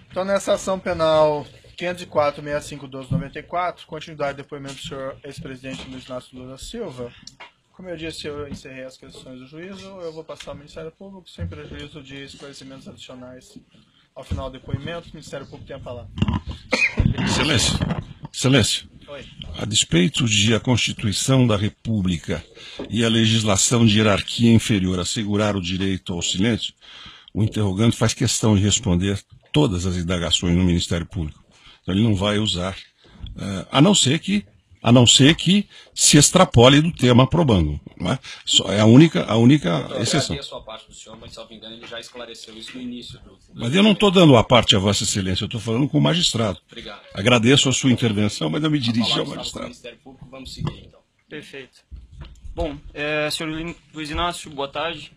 Então, nessa ação penal 504-65-12-94, continuidade do depoimento do senhor ex-presidente Luiz Inácio Lula da Silva, como eu disse, eu encerrei as questões do juízo, eu vou passar ao Ministério Público, sem prejuízo de esclarecimentos adicionais. Ao final do depoimento, o Ministério Público tem a palavra. Excelência, Excelência, Oi. a despeito de a Constituição da República e a legislação de hierarquia inferior assegurar o direito ao silêncio, o interrogante faz questão de responder todas as indagações no Ministério Público. Então ele não vai usar, a não ser que se extrapole do tema probando. Não é? É a única exceção. Eu agradeço a parte do senhor, mas, salvo engano, ele já esclareceu isso no início. Mas eu não estou dando a parte a Vossa Excelência, eu estou falando com o magistrado. Obrigado. Agradeço a sua intervenção, mas eu me dirigi ao magistrado. Ministério Público, vamos seguir, então. Perfeito. Bom, senhor Luiz Inácio, boa tarde.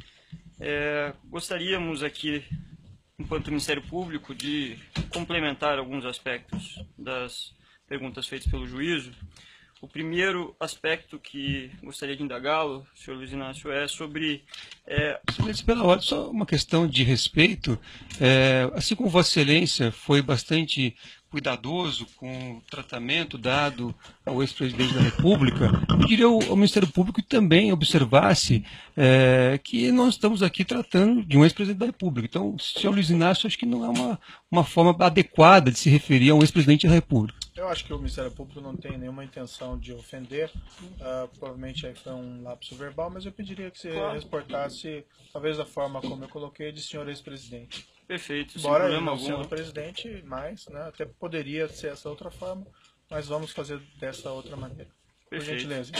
Gostaríamos aqui, enquanto Ministério Público, de complementar alguns aspectos das perguntas feitas pelo juízo. O primeiro aspecto que gostaria de indagá-lo, senhor Luiz Inácio, é sobre... Excelência, pela ordem, só uma questão de respeito. Assim como Vossa Excelência foi bastante cuidadoso com o tratamento dado ao ex-presidente da República, eu diria ao Ministério Público que também observasse que nós estamos aqui tratando de um ex-presidente da República. Então, senhor Luiz Inácio, acho que não é uma forma adequada de se referir a um ex-presidente da República. Eu acho que o Ministério Público não tem nenhuma intenção de ofender, provavelmente aí foi um lapso verbal, mas eu pediria que você reportasse, talvez da forma como eu coloquei, de senhor ex-presidente. Perfeito, Embora sem ele problema não sendo algum. presidente, mas até poderia ser essa outra forma, mas vamos fazer dessa outra maneira. Por Perfeito. gentileza.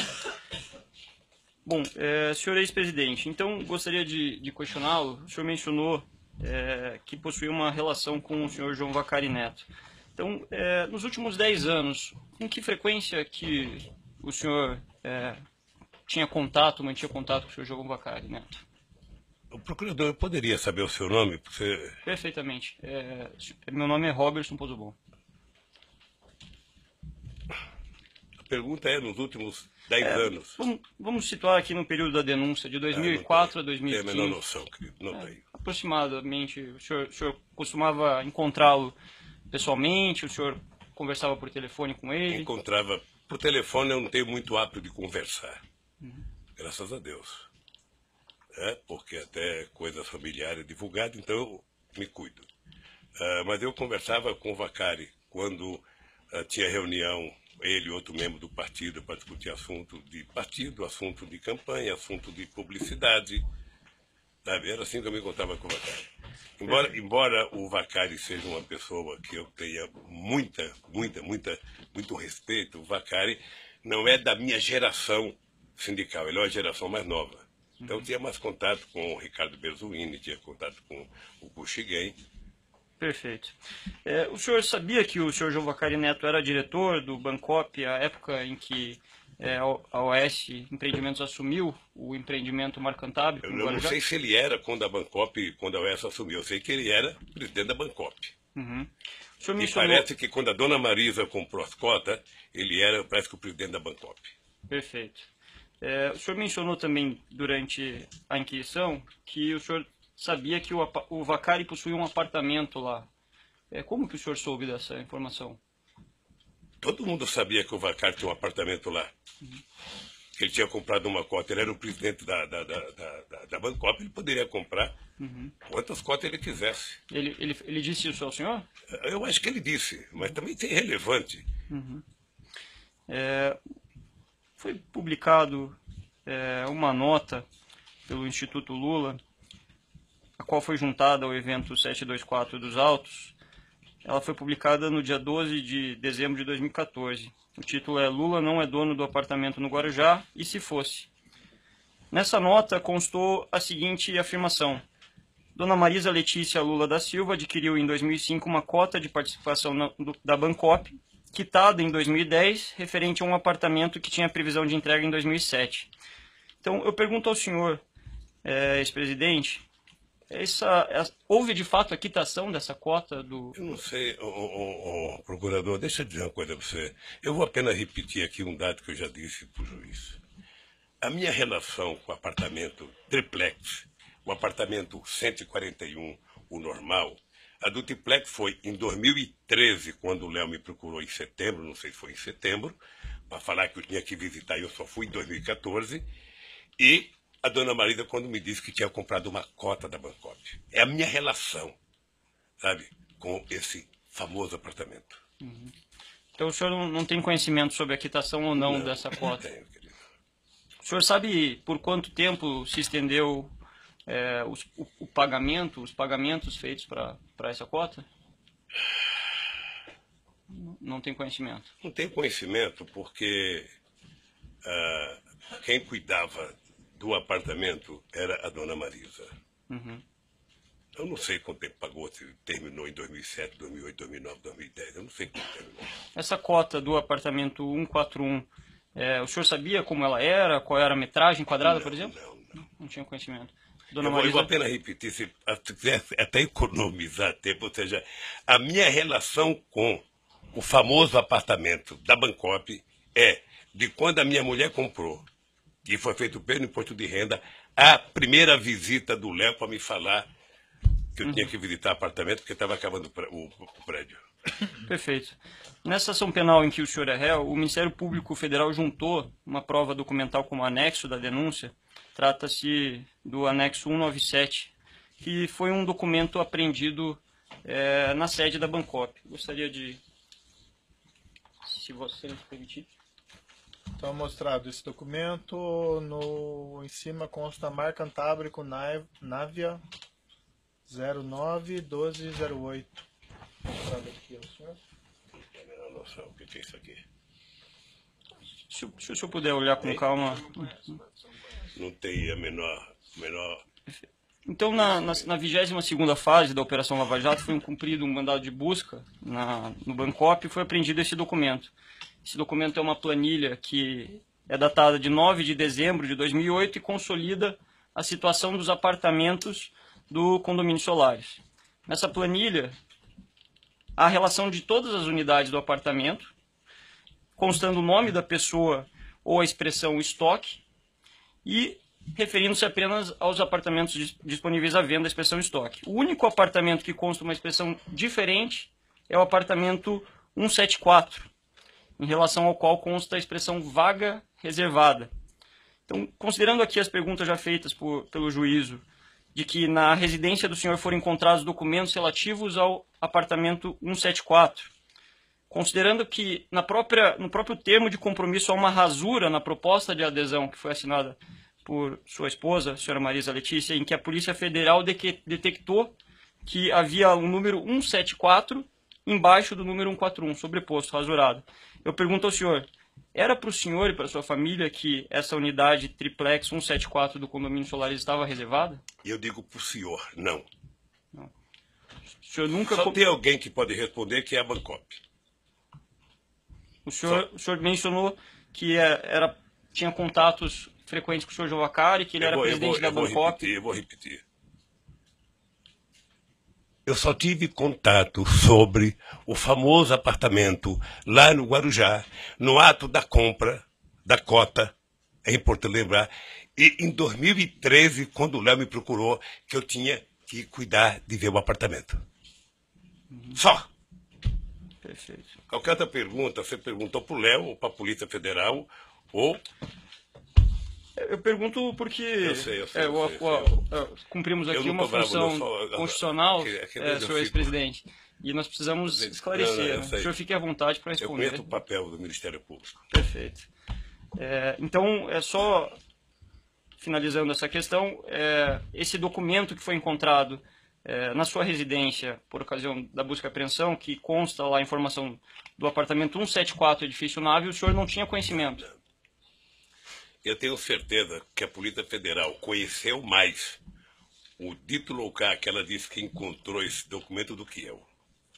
Bom, senhor ex-presidente, então gostaria de questioná-lo. O senhor mencionou que possuía uma relação com o senhor João Vacari Neto. Então, nos últimos 10 anos, com que frequência que o senhor mantinha contato com o senhor João Vacari Neto? O procurador, eu poderia saber o seu nome? Porque... Perfeitamente. Meu nome é Robertson Pozobon. A pergunta é nos últimos 10 anos. Vamos situar aqui no período da denúncia, de 2004 a 2015. Tenho a menor noção, querido. Não tenho. Aproximadamente. O senhor costumava encontrá-lo pessoalmente? O senhor conversava por telefone com ele? Encontrava por telefone, eu não tenho muito hábito de conversar. Graças a Deus. Porque até coisa familiar é divulgada, então eu me cuido. Mas eu conversava com o Vacari quando tinha reunião, ele e outro membro do partido, para discutir assunto de partido, assunto de campanha, assunto de publicidade. Sabe? Era assim que eu me encontrava com o Vacari. Embora o Vacari seja uma pessoa que eu tenha muito respeito, o Vacari não é da minha geração sindical, ele é uma geração mais nova. Então eu tinha mais contato com o Ricardo Berzuini, tinha contato com o Kuchiguen. Perfeito. O senhor sabia que o senhor João Vacari Neto era diretor do Bancop, à época em que a OS Empreendimentos assumiu o empreendimento Marcantábrico? Eu não sei se ele era quando a Bancop, quando a OS assumiu, eu sei que ele era presidente da Bancop. Uhum. O senhor mencionou... parece que quando a dona Marisa comprou as cotas, ele era, parece que, o presidente da Bancop. Perfeito. O senhor mencionou também, durante a inquisição, que o senhor sabia que o Vacari possuía um apartamento lá. Como que o senhor soube dessa informação? Todo mundo sabia que o Vacari tinha um apartamento lá. Que ele tinha comprado uma cota. Ele era o presidente da Bancop, ele poderia comprar quantas cotas ele quisesse. Ele disse isso ao senhor? Eu acho que ele disse, mas também é irrelevante. Foi publicado uma nota pelo Instituto Lula, a qual foi juntada ao evento 724 dos Autos. Ela foi publicada no dia 12 de dezembro de 2014. O título é Lula não é dono do apartamento no Guarujá, e se fosse. Nessa nota constou a seguinte afirmação. Dona Marisa Letícia Lula da Silva adquiriu em 2005 uma cota de participação da Bancop, quitada em 2010, referente a um apartamento que tinha previsão de entrega em 2007. Então, eu pergunto ao senhor, ex-presidente, houve de fato a quitação dessa cota do... Eu não sei, procurador, deixa eu dizer uma coisa para você. Eu vou apenas repetir aqui um dado que eu já disse para o juiz. A minha relação com o apartamento triplex, o apartamento 141, o normal, A do triplex foi em 2013, quando o Léo me procurou em setembro, não sei se foi em setembro, para falar que eu tinha que visitar, e eu só fui em 2014. E a dona Marisa, quando me disse que tinha comprado uma cota da Bancop. É a minha relação, sabe, com esse famoso apartamento. Então o senhor não tem conhecimento sobre a quitação ou não dessa cota? Não tenho, querido. O senhor sabe por quanto tempo se estendeu os pagamentos feitos para essa cota? Não tem conhecimento. Não tenho conhecimento porque quem cuidava do apartamento era a dona Marisa. Eu não sei quanto tempo pagou, se terminou em 2007, 2008, 2009, 2010. Eu não sei quanto terminou. Essa cota do apartamento 141, o senhor sabia como ela era? Qual era a metragem quadrada, por exemplo? Não tinha conhecimento. Dona Marisa... Eu vou apenas repetir, se quiser até economizar tempo, ou seja, a minha relação com o famoso apartamento da Bancop é de quando a minha mulher comprou, que foi feito pelo imposto de renda, a primeira visita do Léo para me falar que eu tinha que visitar o apartamento porque estava acabando o prédio. Perfeito. Nessa ação penal em que o senhor é réu, o Ministério Público Federal juntou uma prova documental como anexo da denúncia. Trata-se do anexo 197, que foi um documento apreendido na sede da Bancop. Gostaria de, se você me permitir. Então, mostrado esse documento, em cima consta a marca Cantábrico Navia 091208. Mostrado aqui ao senhor. Não tenho a menor noção o que é isso aqui. Se o senhor puder olhar com calma. Não tenho a menor... Então, na 22ª fase da Operação Lava Jato, foi cumprido um mandado de busca no Bancop e foi apreendido esse documento. Esse documento é uma planilha que é datada de 9 de dezembro de 2008 e consolida a situação dos apartamentos do condomínio Solares. Nessa planilha, há a relação de todas as unidades do apartamento, constando o nome da pessoa ou a expressão estoque, e referindo-se apenas aos apartamentos disponíveis à venda, a expressão estoque. O único apartamento que consta uma expressão diferente é o apartamento 174, em relação ao qual consta a expressão vaga reservada. Então, considerando aqui as perguntas já feitas pelo juízo, de que na residência do senhor foram encontrados documentos relativos ao apartamento 174, considerando que no próprio termo de compromisso há uma rasura na proposta de adesão que foi assinada por sua esposa, a senhora Marisa Letícia, em que a Polícia Federal detectou que havia um número 174 embaixo do número 141, sobreposto, rasurado. Eu pergunto ao senhor, era para o senhor e para a sua família que essa unidade triplex 174 do condomínio Solares estava reservada? Eu digo para o senhor, não. O senhor nunca... Só tem alguém que pode responder, que é a Bancop. O senhor mencionou que tinha contatos frequentes com o senhor Jovacari, que ele era presidente da Bancop. Eu vou repetir. Eu só tive contato sobre o famoso apartamento lá no Guarujá, no ato da compra da cota, é importante lembrar, e em 2013, quando o Léo me procurou, que eu tinha que cuidar de ver o apartamento. Só. Perfeito. Qualquer outra pergunta, você perguntou para o Léo, ou para a Polícia Federal, ou... Eu pergunto porque Eu sei. cumprimos aqui uma função constitucional, senhor ex-presidente, e nós precisamos esclarecer. O senhor fique à vontade para responder. Eu conheço o papel do Ministério Público. Perfeito. Então, só finalizando essa questão, esse documento que foi encontrado na sua residência por ocasião da busca e apreensão, que consta lá a informação do apartamento 174, edifício Nave, o senhor não tinha conhecimento? Eu tenho certeza que a Polícia Federal conheceu mais o dito local que ela disse que encontrou esse documento do que eu.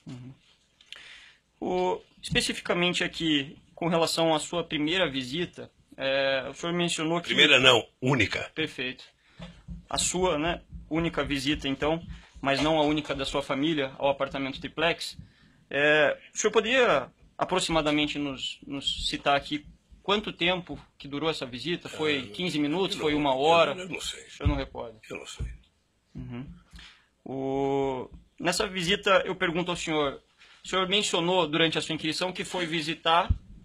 Especificamente aqui, com relação à sua primeira visita, o senhor mencionou que... Primeira não, única. Perfeito. A sua, única visita, então, mas não a única da sua família ao apartamento triplex. O senhor poderia aproximadamente nos citar aqui quanto tempo que durou essa visita? Foi 15 minutos? Foi 1 hora? Eu não sei. O senhor não recorda? Eu não sei. Nessa visita, eu pergunto ao senhor, o senhor mencionou durante a sua inquirição que foi visitar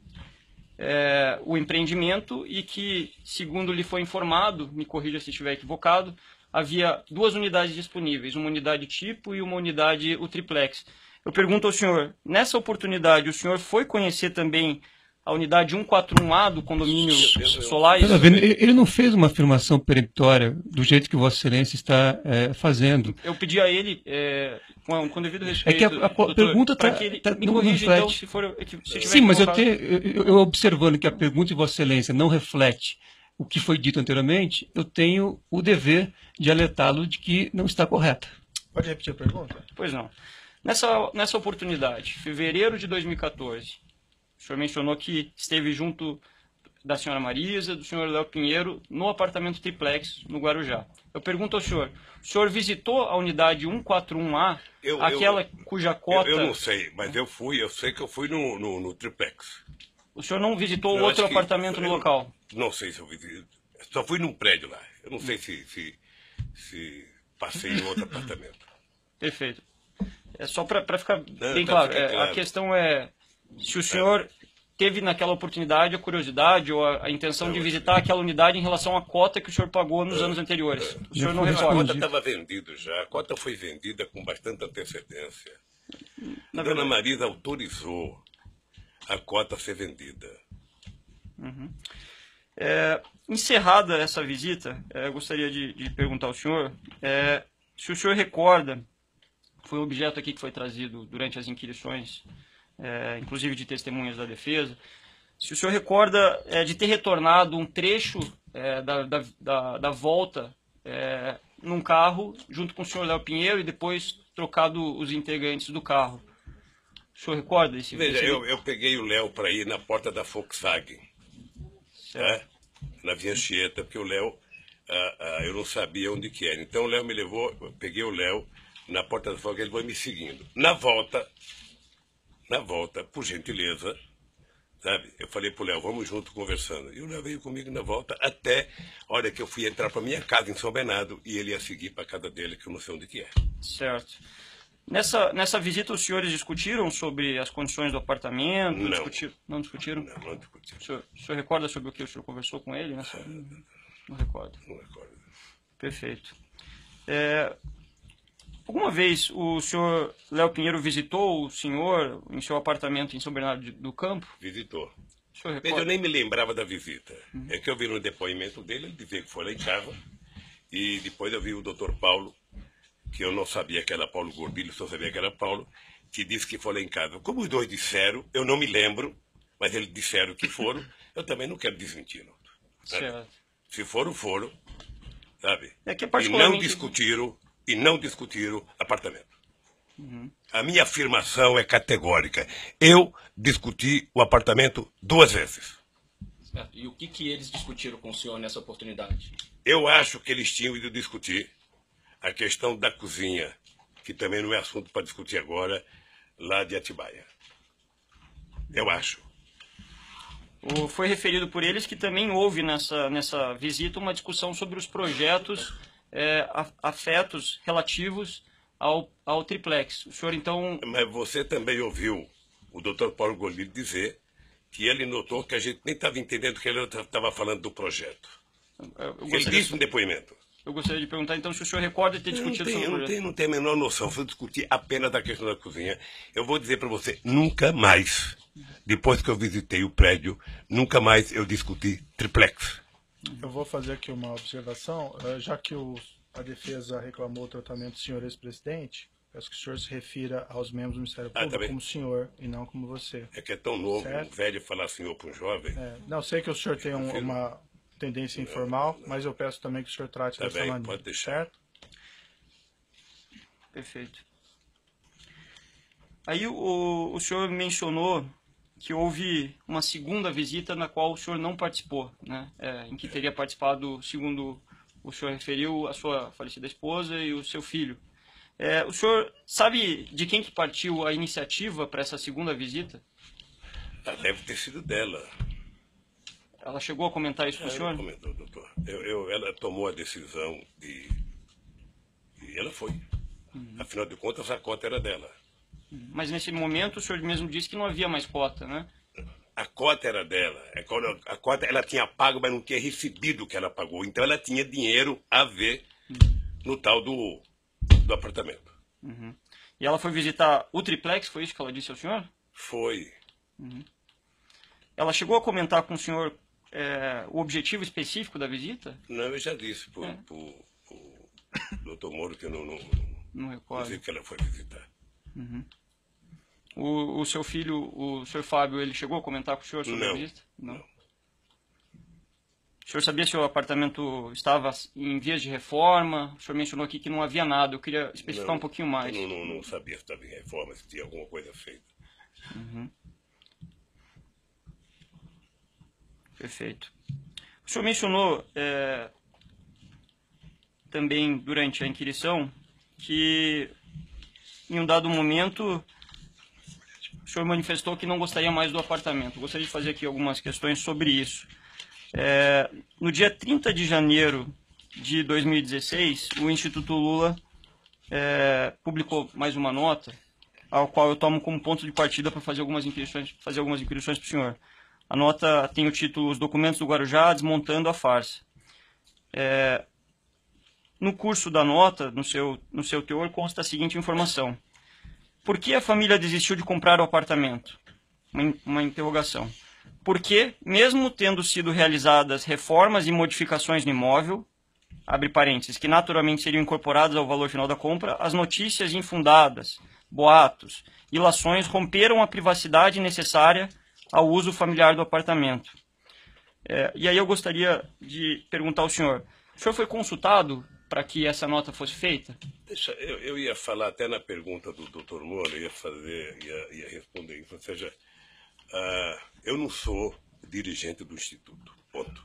o empreendimento e que, segundo lhe foi informado, me corrija se estiver equivocado, havia 2 unidades disponíveis, uma unidade tipo e uma unidade o triplex. Eu pergunto ao senhor, nessa oportunidade, o senhor foi conhecer também a unidade 141A do condomínio Solares? Ele não fez uma afirmação peremptória do jeito que Vossa Excelência está fazendo. Eu pedi a ele, com devido respeito, É que a pergunta está... Me corrija então, se tiver Sim, mas equivocado. eu observando que a pergunta de Vossa Excelência não reflete o que foi dito anteriormente, eu tenho o dever de alertá-lo de que não está correta. Pode repetir a pergunta? Pois não. Nessa oportunidade, fevereiro de 2014, o senhor mencionou que esteve junto da senhora Marisa, do senhor Léo Pinheiro, no apartamento triplex, no Guarujá. Eu pergunto ao senhor, o senhor visitou a unidade 141A, aquela cuja cota... Eu não sei, mas eu sei que eu fui no triplex. O senhor não visitou Eu outro acho que- apartamento no local? Não sei se eu visitei. Só fui num prédio lá. Eu não sei se passei em outro apartamento. Perfeito. É só para ficar bem tá, claro. fica claro. A questão é se o senhor teve naquela oportunidade a curiosidade ou a intenção de visitar aquela unidade em relação à cota que o senhor pagou nos anos anteriores. O senhor não A recorda? cota estava vendida já. A cota foi vendida com bastante antecedência. Na A dona verdade- Marisa autorizou a cota a ser vendida. Encerrada essa visita, eu gostaria de perguntar ao senhor se o senhor recorda, foi um objeto aqui que foi trazido durante as inquirições, inclusive de testemunhas da defesa, se o senhor recorda de ter retornado um trecho da volta num carro junto com o senhor Léo Pinheiro e depois trocado os integrantes do carro. O senhor recorda esse? Veja, eu peguei o Léo para ir na porta da Volkswagen, Certo. na Via Anchieta, porque o Léo, eu não sabia onde que era. Então o Léo me levou, eu peguei o Léo na porta da Volkswagen, ele foi me seguindo. Na volta, por gentileza, sabe? Eu falei pro Léo, vamos junto conversando. E o Léo veio comigo na volta até a hora que eu fui entrar para minha casa em São Bernardo e ele ia seguir para a casa dele, que eu não sei onde que é. Certo. Nessa visita, os senhores discutiram sobre as condições do apartamento? Não. Não discutiram? Não discutiu. O senhor recorda sobre o que o senhor conversou com ele? Não recordo. Não recordo. Perfeito. Alguma vez o senhor Léo Pinheiro visitou o senhor em seu apartamento em São Bernardo do Campo? Visitou. O senhor Veja, eu recorda? nem me lembrava da visita. É que eu vi no depoimento dele, ele dizia que foi lá em casa. E depois eu vi o doutor Paulo, que eu não sabia que era Paulo Gordilho, só sabia que era Paulo, que disse que foi lá em casa. Como os dois disseram, eu não me lembro, mas eles disseram que foram, eu também não quero desmentir. Não. Certo. Se foram, foram, sabe? É que E particularmente... não discutiram apartamento. A minha afirmação é categórica. Eu discuti o apartamento 2 vezes. Certo. E o que eles discutiram com o senhor nessa oportunidade? Eu acho que eles tinham ido discutir a questão da cozinha, que também não é assunto para discutir agora, lá de Atibaia. Eu acho. Foi referido por eles que também houve nessa visita uma discussão sobre os projetos afetos relativos ao triplex. O senhor, então... Mas você também ouviu o doutor Paulo Gordilho dizer que ele notou que a gente nem estava entendendo que ele estava falando do projeto. Ele disse no depoimento. Eu gostaria de perguntar, então, se o senhor recorda de ter discutido sobre o projeto. Não tenho a menor noção. Se eu discutir apenas da questão da cozinha, eu vou dizer para você, nunca mais, depois que eu visitei o prédio, nunca mais eu discuti triplex. Eu vou fazer aqui uma observação. Já que a defesa reclamou o tratamento do senhor ex-presidente, peço que o senhor se refira aos membros do Ministério Público tá bem. como senhor e não como você. É que é tão novo, Certo. um velho falar senhor para um jovem. Não, sei que o senhor tem uma tendência informal, mas eu peço também que o senhor trate Tá dessa bem, maneira. pode deixar. Certo? Perfeito. Aí o senhor mencionou que houve uma segunda visita na qual o senhor não participou, né? Em que teria participado, segundo o senhor referiu, a sua falecida esposa e o seu filho. O senhor sabe de quem que partiu a iniciativa para essa segunda visita? Deve ter sido dela. Ela chegou a comentar isso com o Ela senhor? comentou, doutor. Ela tomou a decisão e ela foi. Afinal de contas, a cota era dela. Mas nesse momento o senhor mesmo disse que não havia mais cota, né? A cota era dela. A cota ela tinha pago, mas não tinha recebido o que ela pagou. Então ela tinha dinheiro a ver no tal do apartamento. E ela foi visitar o triplex, foi isso que ela disse ao senhor? Foi. Ela chegou a comentar com o senhor o objetivo específico da visita? Não, eu já disse pro doutor Moro que eu não recordo. sei que ela foi visitar. O seu filho, o senhor Fábio, ele chegou a comentar com o senhor sobre a visita? Não. O senhor sabia se o apartamento estava em vias de reforma? O senhor mencionou aqui que não havia nada. Eu queria especificar um pouquinho mais. Não sabia se estava em reforma, se tinha alguma coisa feita. Perfeito. O senhor mencionou também durante a inquirição que em um dado momento o senhor manifestou que não gostaria mais do apartamento. Eu gostaria de fazer aqui algumas questões sobre isso. No dia 30 de janeiro de 2016, o Instituto Lula publicou mais uma nota, ao qual eu tomo como ponto de partida para fazer algumas inquirições para o senhor. A nota tem o título Os Documentos do Guarujá Desmontando a Farsa. No curso da nota, no seu teor, consta a seguinte informação. Por que a família desistiu de comprar o apartamento? Uma interrogação. Porque, mesmo tendo sido realizadas reformas e modificações no imóvel, abre parênteses, que naturalmente seriam incorporadas ao valor final da compra, as notícias infundadas, boatos, ilações romperam a privacidade necessária ao uso familiar do apartamento. E aí eu gostaria de perguntar ao senhor, o senhor foi consultado para que essa nota fosse feita? Eu ia falar até na pergunta do Dr. Moura, ia responder isso. Ou seja, eu não sou dirigente do Instituto, ponto.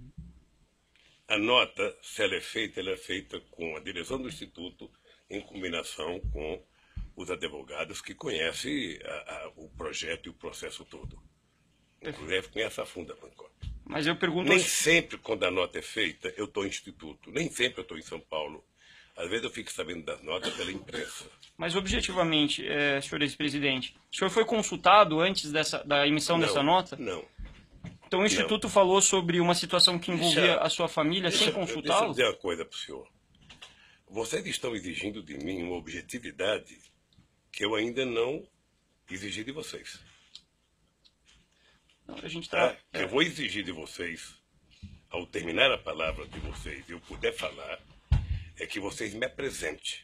A nota, se ela é feita com a direção do Instituto, em combinação com os advogados que conhecem o projeto e o processo todo. Inclusive conhece a fundo a Pancop. Mas eu pergunto... Nem sempre, quando a nota é feita, eu estou em Instituto. Nem sempre eu estou em São Paulo. Às vezes eu fico sabendo das notas pela imprensa. Mas objetivamente, senhor ex-presidente, o senhor foi consultado antes da emissão dessa nota? Não. Então o Instituto falou sobre uma situação que envolvia a sua família sem consultá-lo? Deixa eu dizer uma coisa para o senhor. Vocês estão exigindo de mim uma objetividade que eu ainda não exigi de vocês. Não, a gente Eu vou exigir de vocês, ao terminar a palavra de vocês, e eu puder falar, é que vocês me apresentem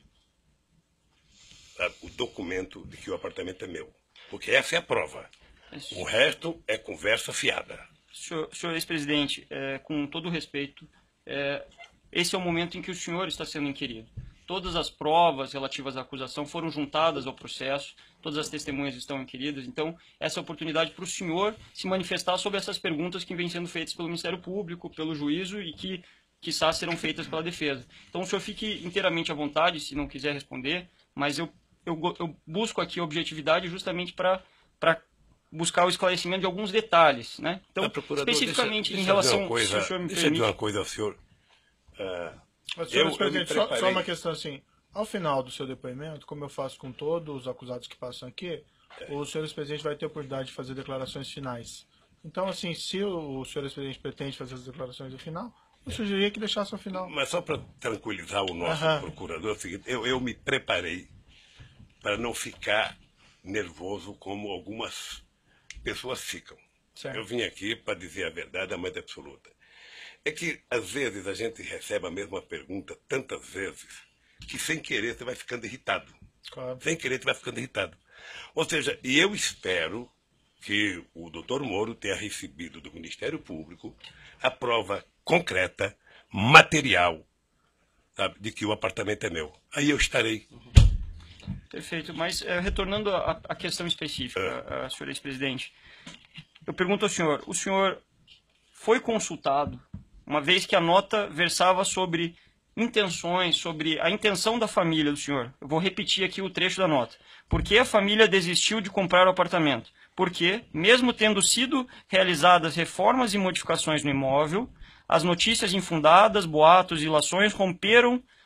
o documento de que o apartamento é meu. Porque essa é a prova. O resto é conversa fiada. Senhor ex-presidente, com todo o respeito, esse é o momento em que o senhor está sendo inquirido. Todas as provas relativas à acusação foram juntadas ao processo, todas as testemunhas estão inquiridas, então essa é a oportunidade para o senhor se manifestar sobre essas perguntas que vêm sendo feitas pelo Ministério Público, pelo juízo e que, quiçá, serão feitas pela defesa. Então o senhor fique inteiramente à vontade, se não quiser responder, mas eu busco aqui a objetividade justamente para buscar o esclarecimento de alguns detalhes, né? Então, especificamente em relação... Deixa eu dizer uma coisa ao senhor. Mas, senhor presidente, só uma questão assim. Ao final do seu depoimento, como eu faço com todos os acusados que passam aqui, o senhor ex-presidente vai ter a oportunidade de fazer declarações finais. Então, assim, se o senhor ex-presidente pretende fazer as declarações no final, eu sugeriria que deixasse ao final. Mas só para tranquilizar o nosso procurador, é o seguinte, eu me preparei para não ficar nervoso como algumas pessoas ficam. Certo. Eu vim aqui para dizer a verdade, a mais absoluta. É que, às vezes, a gente recebe a mesma pergunta tantas vezes que, sem querer, você vai ficando irritado. Claro. Sem querer, você vai ficando irritado. Ou seja, e eu espero que o doutor Moro tenha recebido do Ministério Público a prova concreta, material, sabe, de que o apartamento é meu. Aí eu estarei. Perfeito, mas retornando à questão específica, senhor ex-presidente, eu pergunto ao senhor, o senhor foi consultado, uma vez que a nota versava sobre intenções, sobre a intenção da família do senhor. Eu vou repetir aqui o trecho da nota. Por que a família desistiu de comprar o apartamento? Porque, mesmo tendo sido realizadas reformas e modificações no imóvel, as notícias infundadas, boatos e ilações romperam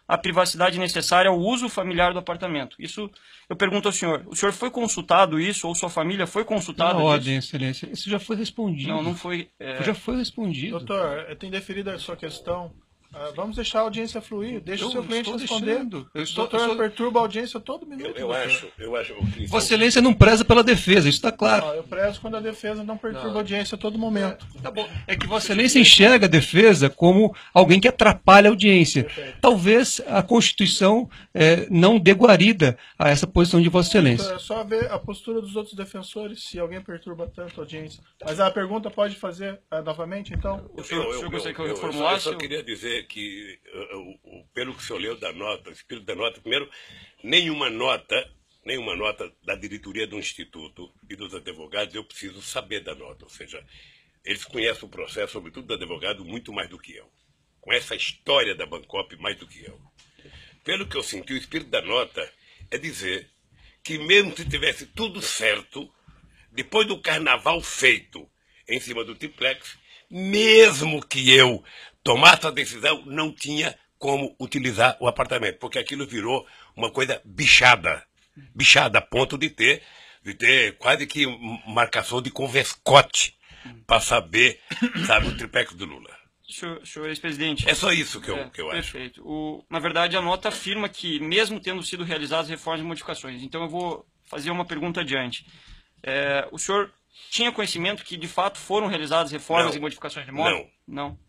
a privacidade necessária ao uso familiar do apartamento. Isso, eu pergunto ao senhor, o senhor foi consultado isso, ou sua família foi consultada? Na ordem, excelência. Isso já foi respondido. Não, não foi. Já foi respondido. Doutor, tem deferido a sua questão. Vamos deixar a audiência fluir. Deixa o seu cliente responder. Doutor, perturba a audiência todo minuto. Eu acho, Vossa Excelência não preza pela defesa, isso está claro. Eu prezo quando a defesa não perturba a audiência a todo momento. Tá bom. É que Vossa Excelência enxerga a defesa como alguém que atrapalha a audiência. Perfeito. Talvez a Constituição não dê guarida a essa posição de Vossa Excelência. É só ver a postura dos outros defensores, se alguém perturba tanto a audiência. Mas a pergunta pode fazer novamente, então? O senhor gostaria que eu Eu reformulasse? só queria dizer que, pelo que o senhor leu da nota, o espírito da nota, primeiro, nenhuma nota da diretoria do Instituto e dos advogados eu preciso saber da nota. Ou seja, eles conhecem o processo, sobretudo do advogado, muito mais do que eu. Conhecem a história da Bancop mais do que eu. Pelo que eu senti, o espírito da nota é dizer que mesmo se tivesse tudo certo, depois do carnaval feito em cima do triplex, mesmo que eu tomasse a decisão, não tinha como utilizar o apartamento, porque aquilo virou uma coisa bichada a ponto de ter quase que marcação de converscote para saber, sabe, o triplex do Lula. Senhor ex-presidente. É só isso que eu acho. Perfeito. Na verdade, a nota afirma que, mesmo tendo sido realizadas reformas e modificações, então eu vou fazer uma pergunta adiante. O senhor tinha conhecimento que, de fato, foram realizadas reformas e modificações de imóvel? Não.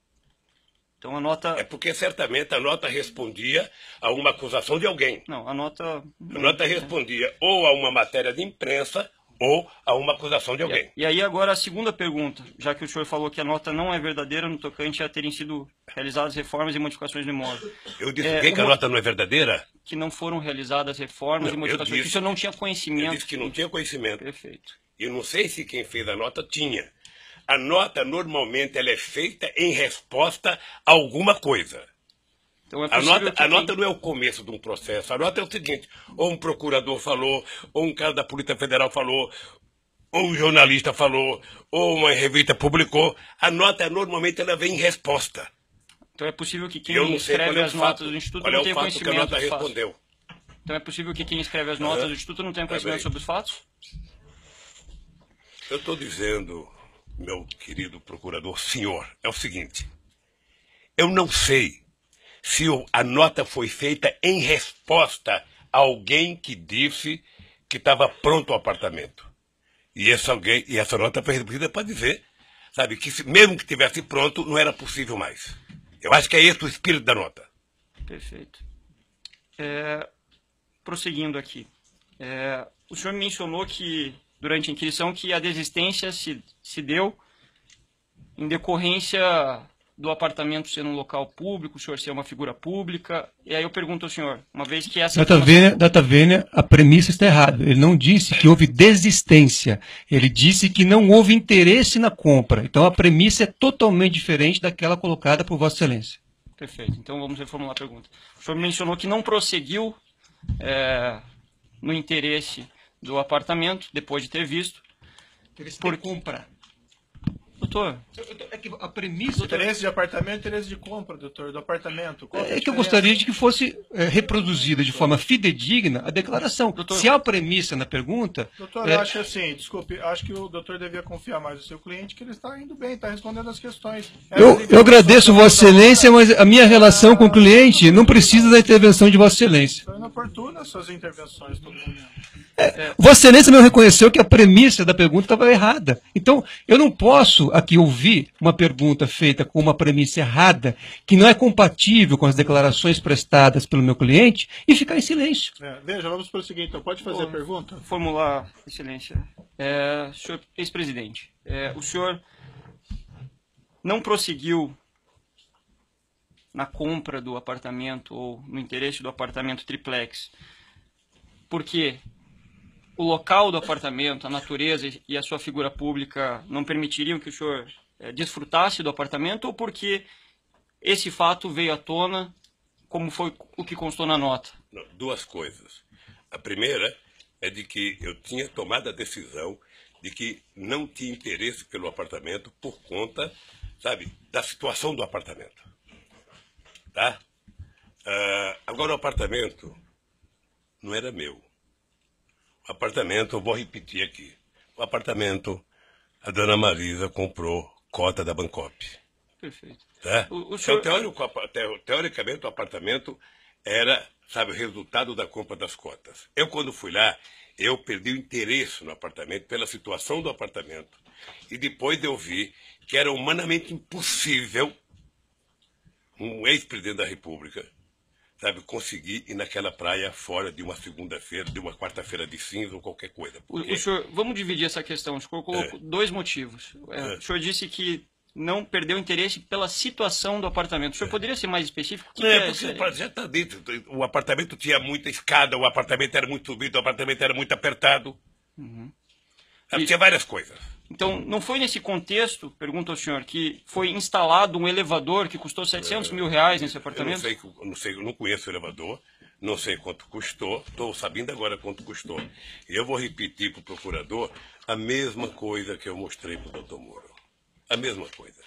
Então a nota... É porque certamente a nota respondia a uma acusação de alguém. Não, a nota... A nota respondia ou a uma matéria de imprensa ou a uma acusação de alguém. E aí agora a segunda pergunta, já que o senhor falou que a nota não é verdadeira no tocante a terem sido realizadas reformas e modificações no imóvel. Eu disse que a nota não é verdadeira? Que não foram realizadas reformas e modificações, que o senhor não tinha conhecimento. Eu disse que não tinha conhecimento. Perfeito. Eu não sei se quem fez a nota tinha. A nota, normalmente, ela é feita em resposta a alguma coisa. Então, a nota não é o começo de um processo. A nota é o seguinte, ou um procurador falou, ou um cara da Polícia Federal falou, ou um jornalista falou, ou uma revista publicou. A nota, normalmente, ela vem em resposta. Então é possível que quem escreve as notas do Instituto não tenha conhecimento que a nota respondeu. Então é possível que quem escreve as notas do Instituto não tenha conhecimento sobre os fatos? Eu estou dizendo, meu querido procurador, senhor, é o seguinte. Eu não sei se a nota foi feita em resposta a alguém que disse que estava pronto o apartamento. E essa nota foi recebida para dizer, sabe, que mesmo que estivesse pronto, não era possível mais. Eu acho que é esse o espírito da nota. Perfeito. Prosseguindo aqui. O senhor mencionou que, durante a inquisição, que a desistência se deu em decorrência do apartamento ser um local público, o senhor ser uma figura pública. E aí eu pergunto ao senhor, uma vez que essa... Data vênia, a premissa está errada. Ele não disse que houve desistência. Ele disse que não houve interesse na compra. Então a premissa é totalmente diferente daquela colocada por Vossa Excelência. Perfeito. Então vamos reformular a pergunta. O senhor mencionou que não prosseguiu no interesse do apartamento, depois de ter visto. Por compra. Doutor, é que a premissa... Interesse de apartamento, interesse de compra, doutor, do apartamento. É que eu gostaria de que fosse reproduzida de forma fidedigna a declaração. Doutor, se há uma premissa na pergunta... Doutor, eu acho assim, desculpe, acho que o doutor devia confiar mais no seu cliente, que ele está indo bem, está respondendo as questões. Eu agradeço Vossa Excelência, mas a minha relação com o cliente não precisa da intervenção de Vossa Excelência. São inoportunas suas intervenções, todo mundo. Vossa Excelência mesmo reconheceu que a premissa da pergunta estava errada. Então, eu não posso aqui ouvir uma pergunta feita com uma premissa errada, que não é compatível com as declarações prestadas pelo meu cliente, e ficar em silêncio. Veja, vamos prosseguir então. Pode fazer a pergunta? Formular, Excelência. Senhor ex-presidente, o senhor não prosseguiu na compra do apartamento ou no interesse do apartamento triplex, porque o local do apartamento, a natureza e a sua figura pública não permitiriam que o senhor desfrutasse do apartamento, ou porque esse fato veio à tona, como foi o que constou na nota? Não, duas coisas. A primeira é de que eu tinha tomado a decisão de que não tinha interesse pelo apartamento por conta, sabe, da situação do apartamento. Tá? Agora, o apartamento não era meu. O apartamento, eu vou repetir aqui. O apartamento, a dona Marisa comprou cota da Bancop. Perfeito. Tá? O senhor... Teoricamente, o apartamento era, sabe, o resultado da compra das cotas. Eu, quando fui lá, eu perdi o interesse no apartamento pela situação do apartamento. E depois eu vi que era humanamente impossível um ex-presidente da República, sabe, conseguir ir naquela praia fora de uma segunda-feira, de uma quarta-feira de cinza ou qualquer coisa. Porque... O senhor, vamos dividir essa questão. O senhor colocou dois motivos. O senhor disse que não perdeu interesse pela situação do apartamento. O senhor poderia ser mais específico? Porque já está dito, o apartamento tinha muita escada, o apartamento era muito subido, o apartamento era muito apertado. Tinha várias coisas. Então, não foi nesse contexto, pergunto ao senhor, que foi instalado um elevador que custou 700 mil reais nesse apartamento? Eu não conheço o elevador, não sei quanto custou, estou sabendo agora quanto custou. E eu vou repetir para o procurador a mesma coisa que eu mostrei para o doutor Moro. A mesma coisa.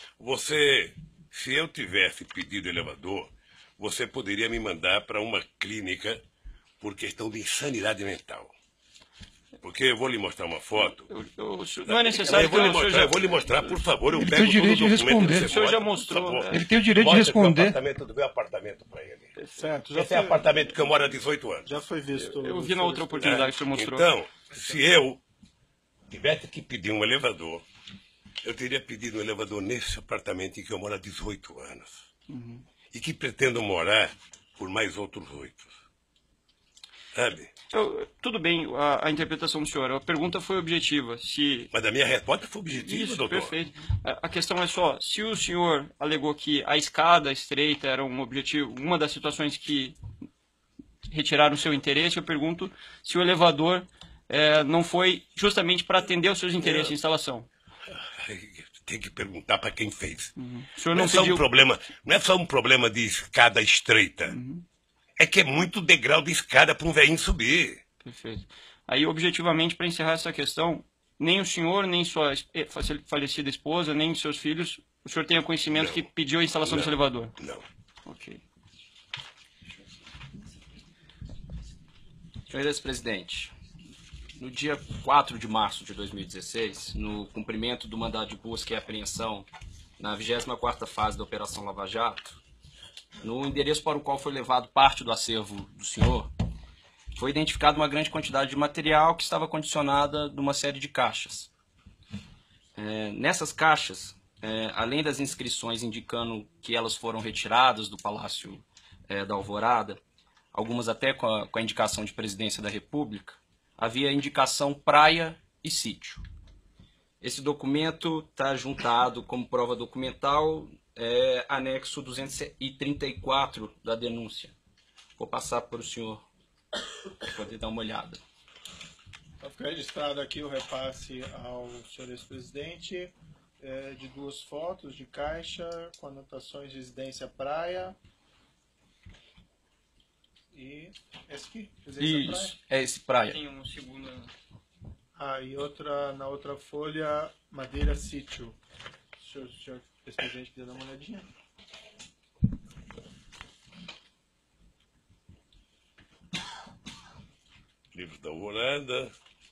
Se eu tivesse pedido elevador, você poderia me mandar para uma clínica por questão de insanidade mental. Porque eu vou lhe mostrar uma foto. Não é necessário que eu vou lhe mostrar, por favor. Ele tem o direito de responder. O senhor já mostrou. Ele tem o direito de responder. Meu apartamento para ele. Certo, Esse é o apartamento que eu moro há 18 anos. já foi visto. Eu vi na outra oportunidade que o senhor mostrou. Então, se eu tivesse que pedir um elevador, eu teria pedido um elevador nesse apartamento em que eu moro há 18 anos. E que pretendo morar por mais outros 8. Sabe? Tudo bem, a interpretação do senhor. A pergunta foi objetiva. Mas a minha resposta foi objetiva, Isso, doutor. Perfeito. A questão é só, se o senhor alegou que a escada estreita era um objetivo, uma das situações que retiraram o seu interesse, eu pergunto se o elevador não foi justamente para atender aos seus interesses de instalação. Tem que perguntar para quem fez. O senhor Não é só um problema de escada estreita. É que é muito degrau de escada para um velhinho subir. Perfeito. Aí, objetivamente, para encerrar essa questão, nem o senhor, nem sua falecida esposa, nem seus filhos, o senhor tem conhecimento que pediu a instalação desse elevador? Não. Ok. Senhor ex-presidente, no dia 4 de março de 2016, no cumprimento do mandado de busca e apreensão na 24ª fase da Operação Lava Jato, no endereço para o qual foi levado parte do acervo do senhor, foi identificada uma grande quantidade de material que estava condicionada numa série de caixas. Nessas caixas, além das inscrições indicando que elas foram retiradas do Palácio da Alvorada, algumas até com a indicação de Presidência da República, havia indicação praia e sítio. Esse documento está juntado como prova documental, anexo 234 da denúncia. Vou passar para o senhor poder dar uma olhada. Fica registrado aqui o repasse ao senhor ex-presidente de 2 fotos de caixa com anotações de residência praia. E esse aqui? Residência Isso, praia? é esse praia. Tem um segundo... E na outra folha, madeira sítio. O senhor ex-presidente quiser dar uma olhadinha. Livro da Alvorada.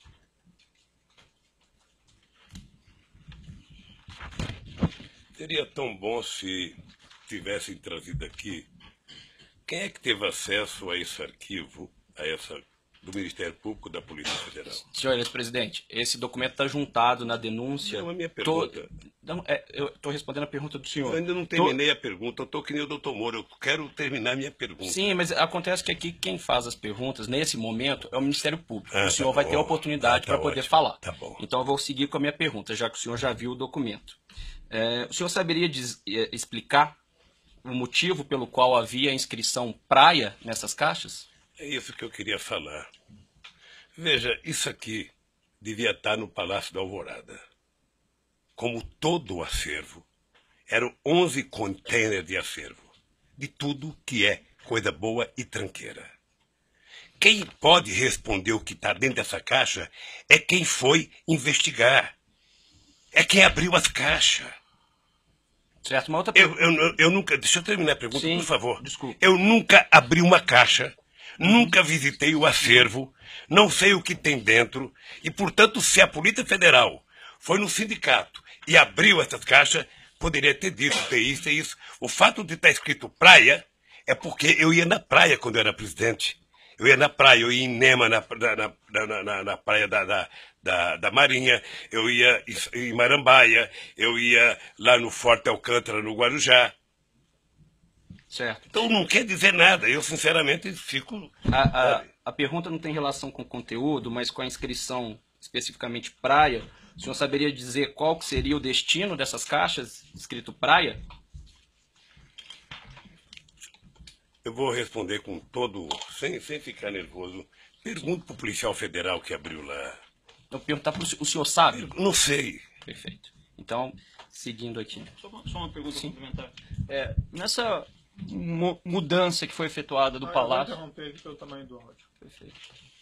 Seria tão bom se tivessem trazido aqui. Quem é que teve acesso a esse arquivo, do Ministério Público da Polícia Federal? Senhor ex-presidente, esse documento está juntado na denúncia. Não, a minha pergunta. Eu estou respondendo a pergunta do senhor. Eu ainda não terminei a pergunta, eu estou que nem o doutor Moro, eu quero terminar a minha pergunta. Sim, mas acontece que aqui quem faz as perguntas, nesse momento, é o Ministério Público. O senhor vai ter a oportunidade para poder falar. Tá bom. Então eu vou seguir com a minha pergunta, já que o senhor já viu o documento. O senhor saberia explicar o motivo pelo qual havia a inscrição praia nessas caixas? É isso que eu queria falar. Veja, isso aqui devia estar no Palácio da Alvorada. Como todo o acervo, eram 11 containers de acervo, de tudo que é coisa boa e tranqueira. Quem pode responder o que está dentro dessa caixa é quem foi investigar. É quem abriu as caixas. Certo, uma outra pergunta. Eu nunca... Deixa eu terminar a pergunta, Sim, por favor. desculpa. Eu nunca abri uma caixa, nunca visitei o acervo, não sei o que tem dentro, e, portanto, se a Polícia Federal foi no sindicato e abriu essas caixas, poderia ter dito, ter isso e isso. O fato de estar escrito praia é porque eu ia na praia quando eu era presidente. Eu ia na praia, eu ia em Nema, na praia da Marinha, eu ia em Marambaia, eu ia lá no Forte Alcântara, no Guarujá. Certo. Então não quer dizer nada, eu sinceramente fico... A pergunta não tem relação com o conteúdo, mas com a inscrição especificamente praia. O senhor saberia dizer qual que seria o destino dessas caixas escrito praia? Eu vou responder com todo... sem ficar nervoso. Pergunto para o policial federal que abriu lá. Eu vou perguntar para o senhor sabe? Não sei. Perfeito. Então, seguindo aqui. Só uma pergunta complementar. Nessa mudança que foi efetuada do Eu vou Palácio... interromper aqui pelo tamanho do áudio. Perfeito.